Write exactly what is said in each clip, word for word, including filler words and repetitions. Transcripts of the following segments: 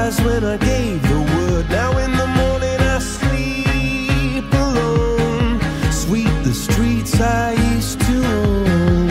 eyes when I gave the word. Now in the morning I sleep alone. Sweep the streets I used to own.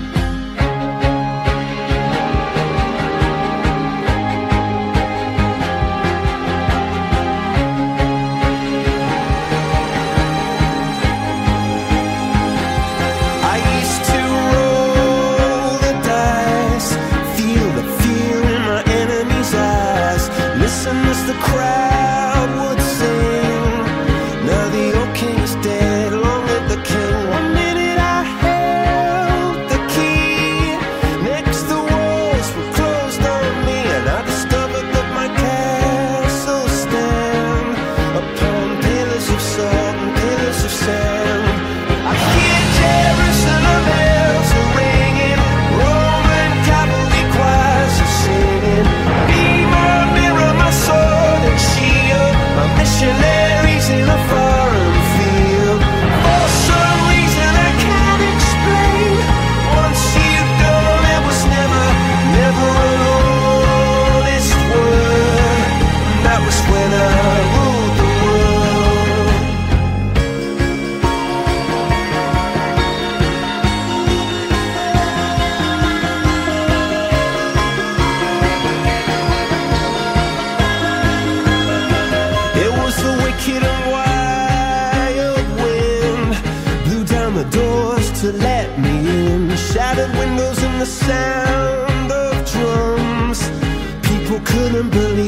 As the crowd would sing, now the old king is dead, long live the king. One minute I held the key, next the walls were closed on me, and I discovered that my castle stand upon pillars of salt and pillars of sand. I hear Jerusalem bells are ringing, Roman cavalry choirs are singing. Be my mirror, my sword and shield, my missionaries in a foreign field. For some reason I can't explain, once you've gone it was never, never an honest word. That was when I ruled the world. It was the wicked and wild wind, blew down the doors to let me in. Shattered windows and the sound of drums. People couldn't believe